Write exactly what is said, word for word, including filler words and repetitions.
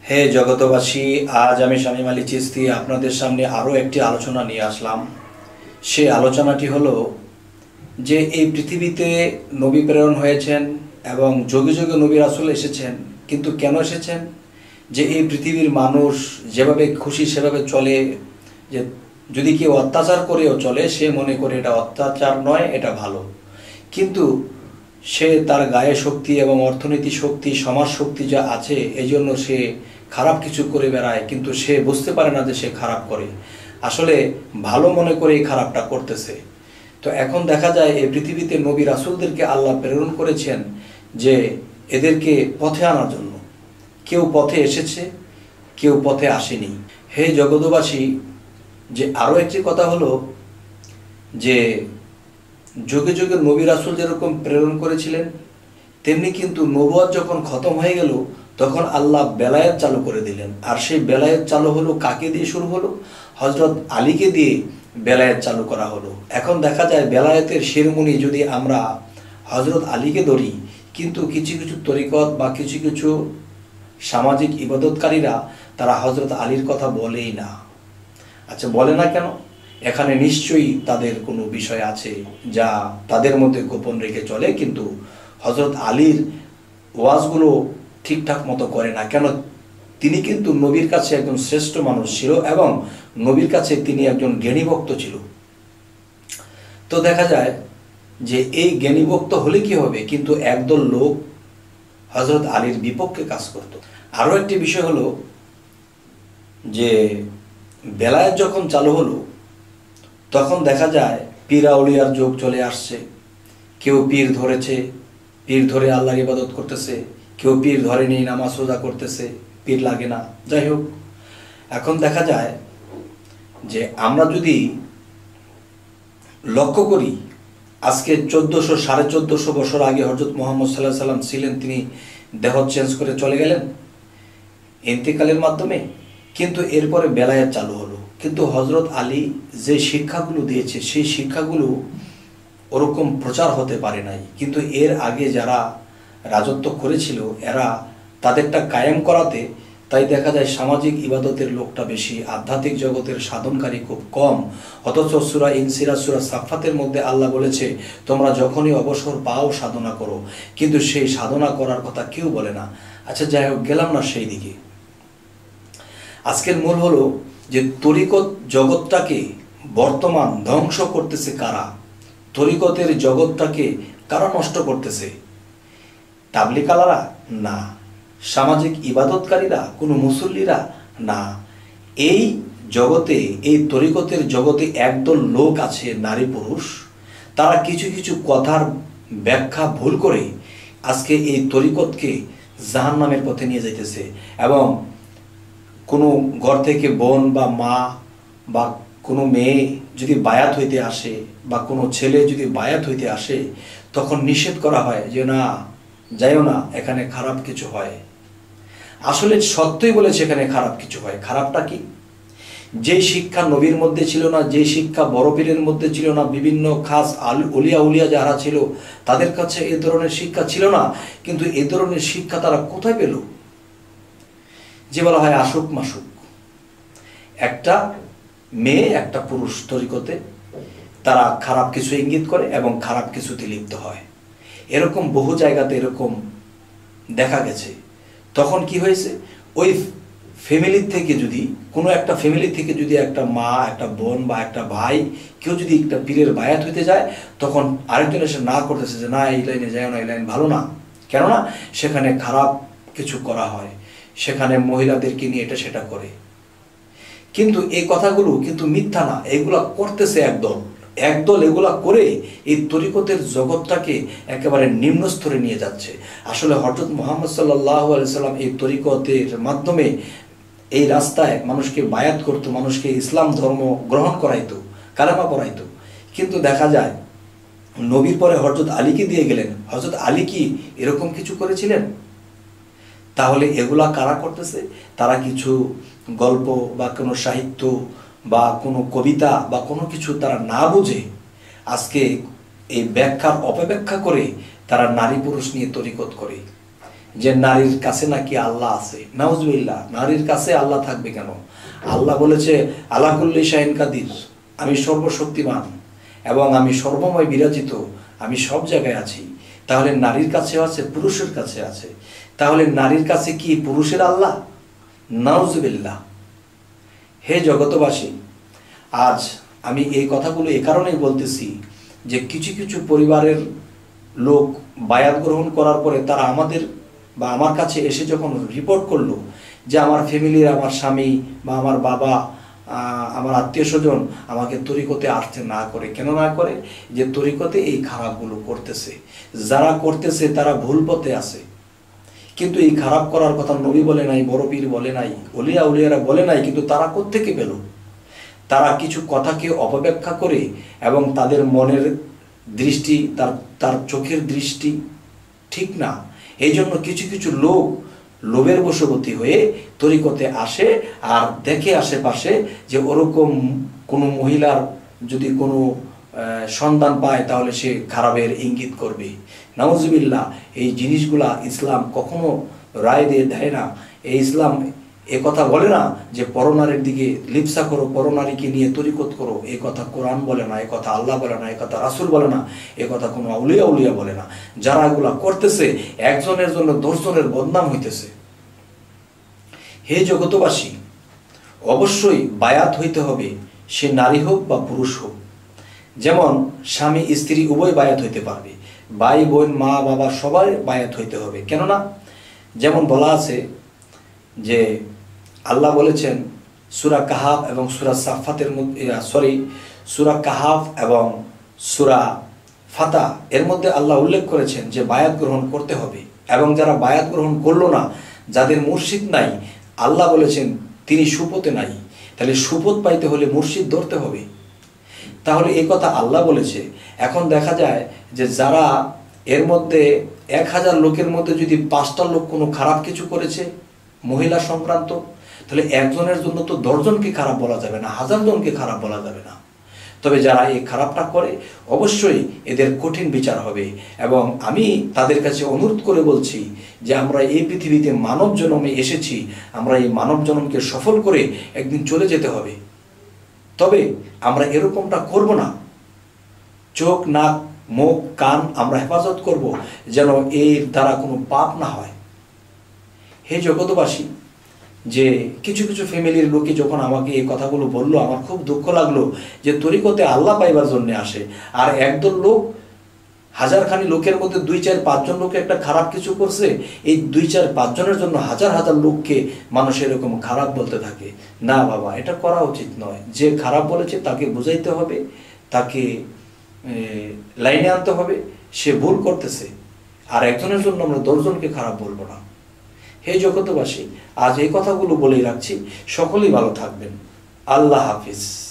হে জগতবাসী, আজ আমি শামীম আলী চিশতি আপনাদের সামনে আরও একটি আলোচনা নিয়ে আসলাম। সেই আলোচনাটি হলো যে এই পৃথিবীতে নবী প্রেরণ হয়েছেন এবং যুগে যুগে নবী রাসূল এসেছেন, কিন্তু কেন এসেছেন? যে এই পৃথিবীর মানুষ যেভাবে খুশি সেভাবে চলে, যে যদি কেউ অত্যাচার করেও চলে সে মনে করে এটা অত্যাচার নয়, এটা ভালো। কিন্তু সে তার গায়ে শক্তি এবং অর্থনীতি শক্তি সমাজ শক্তি যা আছে এই জন্য সে খারাপ কিছু করে বেড়ায়, কিন্তু সে বুঝতে পারে না যে সে খারাপ করে, আসলে ভালো মনে করে এই খারাপটা করতেছে। তো এখন দেখা যায় এই পৃথিবীতে নবী রাসূলদেরকে আল্লাহ প্রেরণ করেছেন যে এদেরকে পথে আনার জন্য। কেউ পথে এসেছে, কেউ পথে আসেনি। হে জগতবাসী, যে আরও একটি কথা হলো যে যুগে যুগে নবী রাসূল যেরকম প্রেরণ করেছিলেন, তেমনি কিন্তু নবুয়ত যখন খতম হয়ে গেল তখন আল্লাহ বেলায়েত চালু করে দিলেন। আর সেই বেলায়েত চালু হলো কাকে দিয়ে শুরু হলো? হযরত আলীকে দিয়ে বেলায়েত চালু করা হলো। এখন দেখা যায় বেলায়েতের শিরোমণি যদি আমরা হযরত আলীকে ধরি, কিন্তু কিছু কিছু তরিকত বা কিছু কিছু সামাজিক ইবাদতকারীরা তারা হযরত আলীর কথা বলেই না। আচ্ছা, বলে না কেন? এখানে নিশ্চয়ই তাদের কোনো বিষয় আছে যা তাদের মধ্যে গোপন রেখে চলে, কিন্তু হযরত আলীর ওয়াজগুলো ঠিকঠাক মতো করে না কেন? তিনি কিন্তু নবীর কাছে একজন শ্রেষ্ঠ মানুষ ছিল এবং নবীর কাছে তিনি একজন জ্ঞানী ভক্ত ছিল। তো দেখা যায় যে এই জ্ঞানী ভক্ত হলে কি হবে, কিন্তু একদল লোক হযরত আলীর বিপক্ষে কাজ করত। আরও একটি বিষয় হলো যে বেলায়েত যখন চালু হলো তখন দেখা যায় পীর আউলিয়ার যুগ চলে আসছে। কেউ পীর ধরেছে, পীর ধরে আল্লাহর ইবাদত করতেছে, কেউ পীর ধরেনি, নামাজ রোজা করতেছে, পীর লাগে না। যাই হোক, এখন দেখা যায় যে আমরা যদি লক্ষ্য করি, আজকে চোদ্দোশো সাড়ে চোদ্দোশো বছর আগে হযরত মুহাম্মদ সাল্লাল্লাহু আলাইহি সাল্লাম ছিলেন, তিনি দেহ চেঞ্জ করে চলে গেলেন ইন্তেকালের মাধ্যমে, কিন্তু এরপরে বেলায়েত চালু হলো। কিন্তু হযরত আলী যে শিক্ষাগুলো দিয়েছে সেই শিক্ষাগুলো ওরকম প্রচার হতে পারে নাই। কিন্তু এর আগে যারা রাজত্ব করেছিল এরা তাদেরটা কায়েম করাতে, তাই দেখা যায় সামাজিক ইবাদতের লোকটা বেশি, আধ্যাত্মিক জগতের সাধনকারী খুব কম। অথচ সূরা ইনসিরাজ সূরা সাফফাতের মধ্যে আল্লাহ বলেছে তোমরা যখনই অবসর পাও সাধনা করো, কিন্তু সেই সাধনা করার কথা কেউ বলে না। আচ্ছা, যাই হোক, গেলাম না সেই দিকে। আজকের মূল হলো যে তরিকত জগৎটাকে বর্তমান ধ্বংস করতেছে কারা? তরিকতের জগৎটাকে কারা নষ্ট করতেছে? তাবলিগালারা? না। সামাজিক ইবাদতকারীরা? কোনো মুসল্লিরা? না। এই জগতে, এই তরিকতের জগতে একদল লোক আছে, নারী পুরুষ, তারা কিছু কিছু কথার ব্যাখ্যা ভুল করে আজকে এই তরিকতকে জাহান্নামের পথে নিয়ে যাইতেছে। এবং কোনো ঘর থেকে বোন বা মা বা কোনো মেয়ে যদি বায়াত হইতে আসে বা কোনো ছেলে যদি বায়াত হইতে আসে, তখন নিষেধ করা হয় যে না, যাইও না, এখানে খারাপ কিছু হয়। আসলে সত্যই বলেছে এখানে খারাপ কিছু হয়। খারাপটা কি? যে শিক্ষা নবীর মধ্যে ছিল না, যে শিক্ষা বড় পীরের মধ্যে ছিল না, বিভিন্ন খাস উলিয়া উলিয়া যারা ছিল তাদের কাছে এ ধরনের শিক্ষা ছিল না, কিন্তু এ ধরনের শিক্ষা তারা কোথায় পেল? যে বলা হয় আসুক মাসুক, একটা মেয়ে একটা পুরুষ তরিকতে তারা খারাপ কিছু ইঙ্গিত করে এবং খারাপ কিছুতে লিপ্ত হয়। এরকম বহু জায়গাতে এরকম দেখা গেছে। তখন কি হয়েছে, ওই ফ্যামিলির থেকে যদি কোনো একটা ফ্যামিলি থেকে যদি একটা মা, একটা বোন বা একটা ভাই কেউ যদি একটা পীরের বায়াত হইতে যায়, তখন আরেকজন এসে না করতেছে যে না, এই লাইনে যায় না, এই লাইন ভালো না। কেননা সেখানে খারাপ কিছু করা হয়, সেখানে মহিলাদেরকে নিয়ে এটা সেটা করে। কিন্তু এই কথাগুলো কিন্তু মিথ্যা না, এগুলা করতেছে একদল একদল এগুলা করে এই তরিকতের জগৎটাকে একেবারে নিম্ন স্তরে নিয়ে যাচ্ছে। আসলে হযরত মুহাম্মদ সাল্লাল্লাহু আলাইহি সাল্লাম এই তরিকতের মাধ্যমে এই রাস্তায় মানুষকে বায়াত করতো, মানুষকে ইসলাম ধর্ম গ্রহণ করাইতো, কালেমা পড়াইতো। কিন্তু দেখা যায় নবীর পরে হযরত আলীকে দিয়ে গেলেন। হযরত আলী কি এরকম কিছু করেছিলেন? তাহলে এগুলা কারা করতেছে? তারা কিছু গল্প বা কোনো সাহিত্য বা কোনো কবিতা বা কোনো কিছু তারা না বুঝে আজকে এই ব্যাখ্যার অপব্যাখ্যা করে তারা নারী পুরুষ নিয়ে তরিকত করে। যে নারীর কাছে নাকি আল্লাহ আছে। নাউজুবিল্লাহ, নারীর কাছে আল্লাহ থাকবে কেন? আল্লাহ বলেছে আলা কুল্লি শাইইন কাদির, আমি সর্বশক্তিমান এবং আমি সর্বময় বিরাজিত, আমি সব জায়গায় আছি। তাহলে নারীর কাছেও আছে, পুরুষের কাছে আছে। তাহলে নারীর কাছে কি পুরুষের আল্লাহ? নাউজুবিল্লাহ। হে জগতবাসী, আজ আমি এই কথাগুলো এ কারণেই বলতেছি যে কিছু কিছু পরিবারের লোক বায়াত গ্রহণ করার পরে তারা আমাদের বা আমার কাছে এসে যখন রিপোর্ট করলো যে আমার ফ্যামিলির, আমার স্বামী বা আমার বাবা, আমার আত্মীয় স্বজন আমাকে তরিকতে আসতে না করে। কেন না করে? যে তরিকতে এই খারাপগুলো করতেছে, যারা করতেছে তারা ভুল পথে আছে। কিন্তু এই খারাপ করার কথা নবী বলে নাই, বড় পীর বলে নাই, ওলিয়া উলিয়ারা বলে নাই, কিন্তু তারা কোত্থেকে পেল? তারা কিছু কথাকে অপব্যাখ্যা করে এবং তাদের মনের দৃষ্টি, তার তার চোখের দৃষ্টি ঠিক না, এই জন্য কিছু কিছু লোক লোভের বশবর্তী হয়ে তরিকতে আসে আর দেখে আশেপাশে যে ওরকম কোনো মহিলার যদি কোনো সন্তান পায় তাহলে সে খারাপের ইঙ্গিত করবে। নাউজুবিল্লাহ, এই জিনিসগুলা ইসলাম কখনো রায় দিয়ে দেয় না। এই ইসলাম এ কথা বলে না যে পরনারীর দিকে লিপসা করো, পরনারীকে নিয়ে তরিকত করো। এই কথা কোরআন বলে না, এ কথা আল্লাহ বলে না, এ কথা রাসূল বলে না, এ কথা কোনো আউলিয়া উলিয়া বলে না। যারা এগুলা করতেছে একজনের জন্য দশজনের বদনাম হইতেছে। হে জগতবাসী, অবশ্যই বায়াত হইতে হবে, সে নারী হোক বা পুরুষ হোক। যেমন স্বামী স্ত্রী উভয় বায়াত হইতে পারবে, ভাই বোন মা বাবা সবাই বায়াত হইতে হবে। কেননা যেমন বলা আছে যে আল্লাহ বলেছেন সূরা কাহাফ এবং সূরা সাফাতের মধ্যে, সরি সূরা কাহাফ এবং সূরা ফাতা এর মধ্যে আল্লাহ উল্লেখ করেছেন যে বায়াত গ্রহণ করতে হবে। এবং যারা বায়াত গ্রহণ করলো না, যাদের মুর্শিদ নাই, আল্লাহ বলেছেন তিনি সুপথে নাই। তাহলে সুপথ পাইতে হলে মুর্শিদ ধরতে হবে। তাহলে এই কথা আল্লাহ বলেছে। এখন দেখা যায় যে যারা এর মধ্যে এক হাজার লোকের মধ্যে যদি পাঁচটা লোক কোনো খারাপ কিছু করেছে মহিলা সংক্রান্ত, তাহলে একজনের জন্য তো দশজনকে খারাপ বলা যাবে না, হাজার জনকে খারাপ বলা যাবে না। তবে যারা এই খারাপটা করে অবশ্যই এদের কঠিন বিচার হবে। এবং আমি তাদের কাছে অনুরোধ করে বলছি যে আমরা এই পৃথিবীতে মানব জন্মে এসেছি, আমরা এই মানব জন্মকে সফল করে একদিন চলে যেতে হবে। তবে আমরা এরকমটা করব না। চোখ, নাক, মুখ, কান আমরা হেফাজত করব যেন এর দ্বারা কোনো পাপ না হয়। হে জগতবাসী, যে কিছু কিছু ফ্যামিলির লোকে যখন আমাকে এই কথাগুলো বললো, আমার খুব দুঃখ লাগলো যে তরিকতে আল্লাহ পাইবার জন্য আসে, আর একদল লোক হাজারখানি লোকের মধ্যে দুই চার পাঁচজন লোকে একটা খারাপ কিছু করছে, এই দুই চার পাঁচজনের জন্য হাজার হাজার লোককে মানুষ এরকম খারাপ বলতে থাকে। না বাবা, এটা করা উচিত নয়। যে খারাপ বলেছে তাকে বুঝাইতে হবে, তাকে লাইনে আনতে হবে। সে ভুল করতেছে, আর একজনের জন্য আমরা দশজনকে খারাপ বলবো না। হে জগতবাসী, আজ এই কথাগুলো বলেই রাখছি। সকলেই ভালো থাকবেন। আল্লাহ হাফিজ।